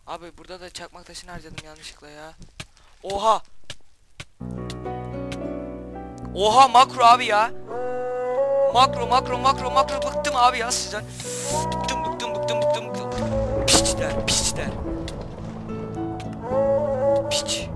Abi burada da çakmak taşını harcadım yanlışlıkla ya. Oha. Oha makro abi ya. Makro bıktım abi ya sizden. Bıktım. Piçler. Piç.